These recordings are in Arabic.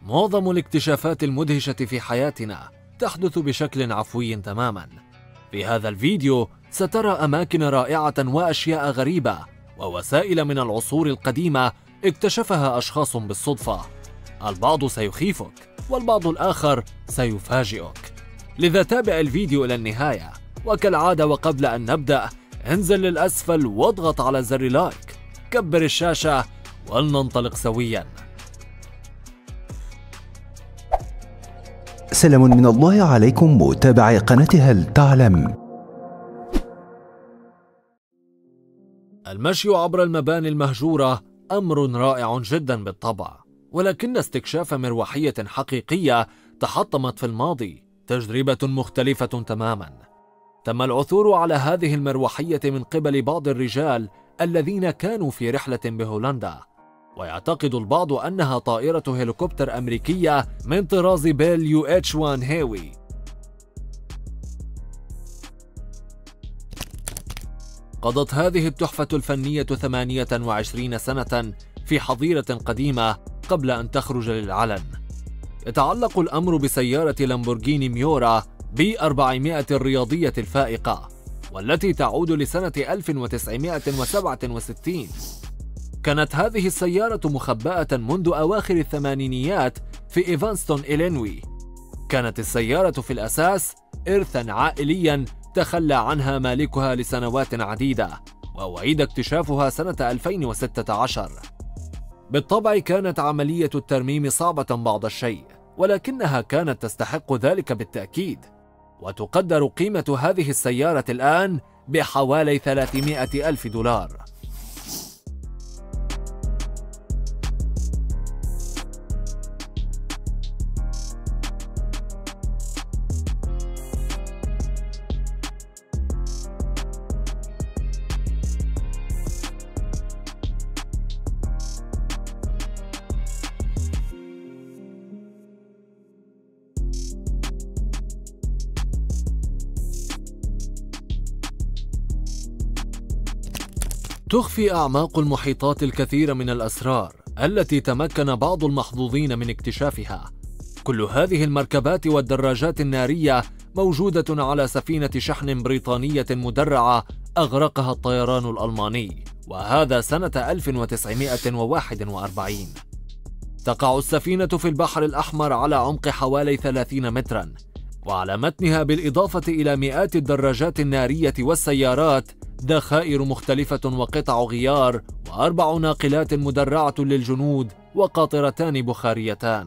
معظم الاكتشافات المدهشة في حياتنا تحدث بشكل عفوي تماما. في هذا الفيديو سترى أماكن رائعة وأشياء غريبة ووسائل من العصور القديمة اكتشفها أشخاص بالصدفة. البعض سيخيفك والبعض الآخر سيفاجئك، لذا تابع الفيديو إلى النهاية. وكالعادة وقبل أن نبدأ انزل للأسفل واضغط على زر لايك، كبر الشاشة ولننطلق سويا. سلام من الله عليكم متابعي قناة هل تعلم. المشي عبر المباني المهجورة أمر رائع جدا بالطبع، ولكن استكشاف مروحية حقيقية تحطمت في الماضي تجربة مختلفة تماما. تم العثور على هذه المروحية من قبل بعض الرجال الذين كانوا في رحلة بهولندا، ويعتقد البعض أنها طائرة هليكوبتر أمريكية من طراز بيل UH-1 هاوي. قضت هذه التحفة الفنية 28 سنة في حظيرة قديمة قبل أن تخرج للعلن. يتعلق الأمر بسيارة لامبورغيني ميورا B400 الرياضية الفائقة، والتي تعود لسنة 1967. كانت هذه السيارة مخبأة منذ أواخر الثمانينيات في إيفانستون إلينوي. كانت السيارة في الأساس إرثاً عائلياً تخلى عنها مالكها لسنوات عديدة، وأعيد اكتشافها سنة 2016. بالطبع كانت عملية الترميم صعبة بعض الشيء، ولكنها كانت تستحق ذلك بالتأكيد. وتقدر قيمة هذه السيارة الآن بحوالي 300,000 دولار. تخفي أعماق المحيطات الكثير من الأسرار التي تمكن بعض المحظوظين من اكتشافها. كل هذه المركبات والدراجات النارية موجودة على سفينة شحن بريطانية مدرعة أغرقها الطيران الألماني، وهذا سنة 1941. تقع السفينة في البحر الأحمر على عمق حوالي 30 مترا، وعلى متنها بالإضافة إلى مئات الدراجات النارية والسيارات ذخائر مختلفة وقطع غيار و4 ناقلات مدرعة للجنود وقاطرتان بخاريتان.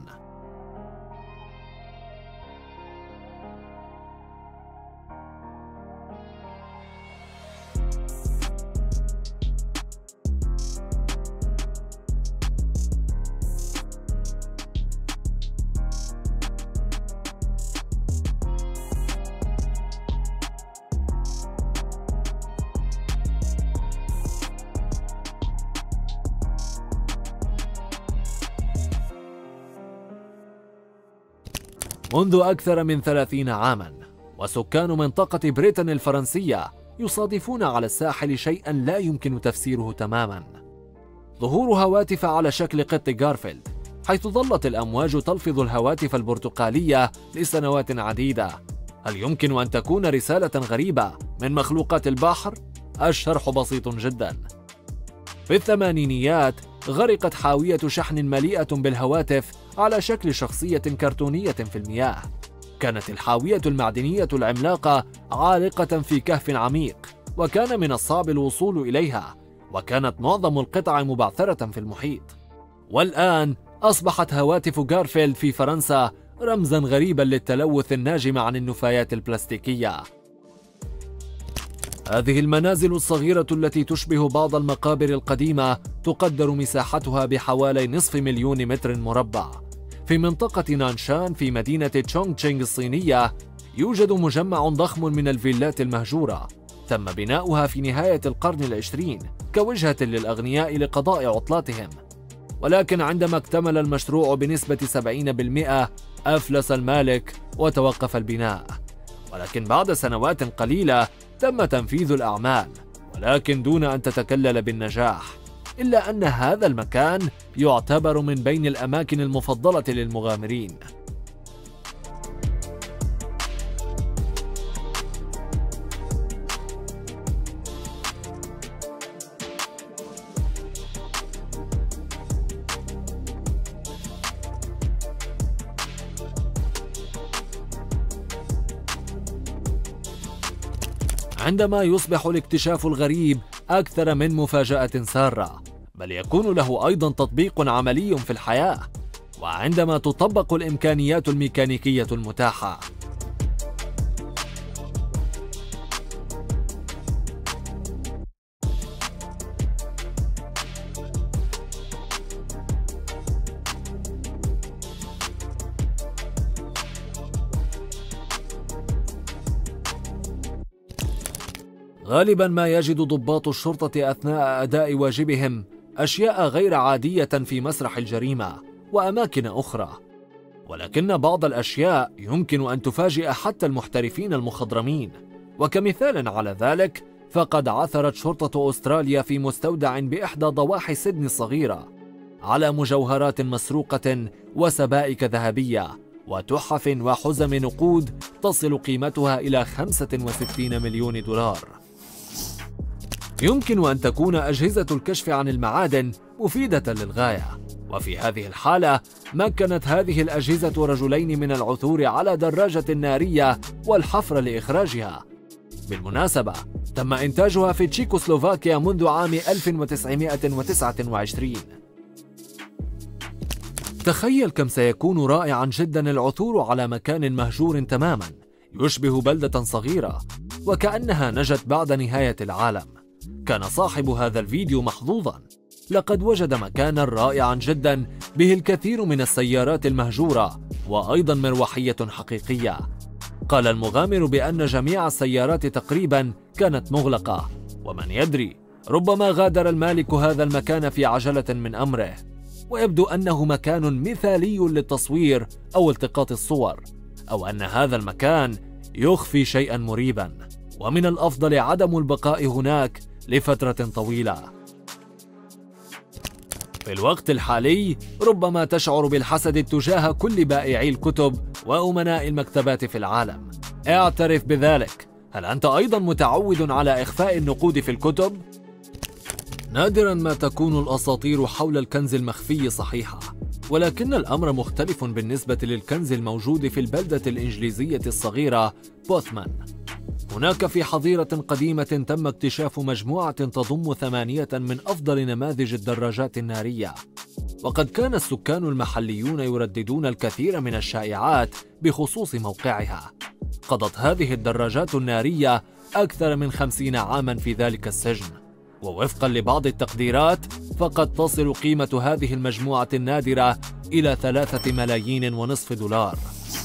منذ أكثر من 30 عاماً، وسكان منطقة بريتن الفرنسية يصادفون على الساحل شيئاً لا يمكن تفسيره تماماً: ظهور هواتف على شكل قط غارفيلد، حيث ظلت الأمواج تلفظ الهواتف البرتقالية لسنوات عديدة. هل يمكن أن تكون رسالة غريبة من مخلوقات البحر؟ الشرح بسيط جداً. في الثمانينيات غرقت حاوية شحن مليئة بالهواتف على شكل شخصية كرتونية في المياه. كانت الحاوية المعدنية العملاقة عالقة في كهف عميق، وكان من الصعب الوصول إليها، وكانت معظم القطع مبعثرة في المحيط. والآن أصبحت هواتف غارفيلد في فرنسا رمزاً غريباً للتلوث الناجم عن النفايات البلاستيكية. هذه المنازل الصغيرة التي تشبه بعض المقابر القديمة تقدر مساحتها بحوالي 500,000 متر مربع. في منطقة نانشان في مدينة تشونغتشينغ الصينية يوجد مجمع ضخم من الفيلات المهجورة، تم بناؤها في نهاية القرن العشرين كوجهة للأغنياء لقضاء عطلاتهم، ولكن عندما اكتمل المشروع بنسبة 70% أفلس المالك وتوقف البناء. ولكن بعد سنوات قليلة تم تنفيذ الأعمال، ولكن دون أن تتكلل بالنجاح. إلا أن هذا المكان يعتبر من بين الأماكن المفضلة للمغامرين. عندما يصبح الاكتشاف الغريب أكثر من مفاجأة سارة، بل يكون له أيضا تطبيق عملي في الحياة، وعندما تطبق الإمكانيات الميكانيكية المتاحة. غالبا ما يجد ضباط الشرطة أثناء أداء واجبهم أشياء غير عادية في مسرح الجريمة وأماكن أخرى، ولكن بعض الأشياء يمكن أن تفاجئ حتى المحترفين المخضرمين. وكمثال على ذلك، فقد عثرت شرطة أستراليا في مستودع بإحدى ضواحي سيدني الصغيرة على مجوهرات مسروقة وسبائك ذهبية وتحف وحزم نقود تصل قيمتها إلى 65 مليون دولار. يمكن أن تكون أجهزة الكشف عن المعادن مفيدة للغاية، وفي هذه الحالة مكنت هذه الأجهزة رجلين من العثور على دراجة نارية والحفر لإخراجها. بالمناسبة، تم إنتاجها في تشيكوسلوفاكيا منذ عام 1929. تخيل كم سيكون رائعا جدا العثور على مكان مهجور تماما يشبه بلدة صغيرة وكأنها نجت بعد نهاية العالم. كان صاحب هذا الفيديو محظوظا، لقد وجد مكانا رائعا جدا به الكثير من السيارات المهجورة وأيضا مروحية حقيقية. قال المغامر بأن جميع السيارات تقريبا كانت مغلقة، ومن يدري ربما غادر المالك هذا المكان في عجلة من أمره، ويبدو أنه مكان مثالي للتصوير أو التقاط الصور، أو أن هذا المكان يخفي شيئا مريبا، ومن الأفضل عدم البقاء هناك لفترة طويلة. في الوقت الحالي ربما تشعر بالحسد تجاه كل بائعي الكتب وأمناء المكتبات في العالم. اعترف بذلك. هل أنت أيضا متعود على إخفاء النقود في الكتب؟ نادرا ما تكون الأساطير حول الكنز المخفي صحيحة، ولكن الأمر مختلف بالنسبة للكنز الموجود في البلدة الإنجليزية الصغيرة بوثمان. هناك في حظيرة قديمة تم اكتشاف مجموعة تضم 8 من أفضل نماذج الدراجات النارية، وقد كان السكان المحليون يرددون الكثير من الشائعات بخصوص موقعها. قضت هذه الدراجات النارية أكثر من 50 عاما في ذلك السجن، ووفقا لبعض التقديرات فقد تصل قيمة هذه المجموعة النادرة إلى 3.5 ملايين دولار.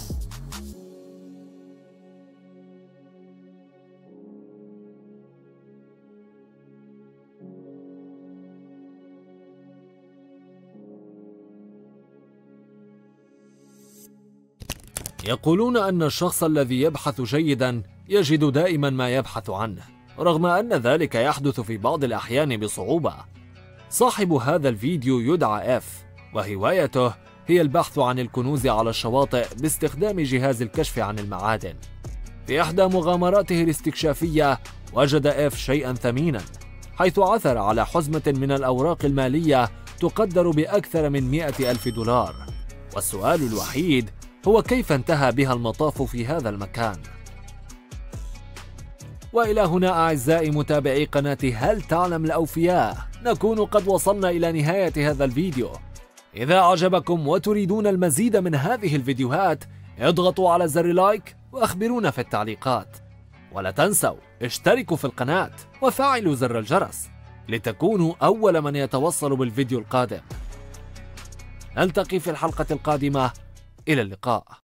يقولون أن الشخص الذي يبحث جيدا يجد دائما ما يبحث عنه، رغم أن ذلك يحدث في بعض الأحيان بصعوبة. صاحب هذا الفيديو يدعى إف، وهوايته هي البحث عن الكنوز على الشواطئ باستخدام جهاز الكشف عن المعادن. في إحدى مغامراته الاستكشافية وجد إف شيئا ثمينا، حيث عثر على حزمة من الأوراق المالية تقدر بأكثر من 100,000 دولار. والسؤال الوحيد هو كيف انتهى بها المطاف في هذا المكان؟ وإلى هنا أعزائي متابعي قناة هل تعلم الأوفياء نكون قد وصلنا إلى نهاية هذا الفيديو. إذا أعجبكم وتريدون المزيد من هذه الفيديوهات اضغطوا على زر لايك وأخبرونا في التعليقات، ولا تنسوا اشتركوا في القناة وفعلوا زر الجرس لتكونوا أول من يتوصل بالفيديو القادم. نلتقي في الحلقة القادمة، إلى اللقاء.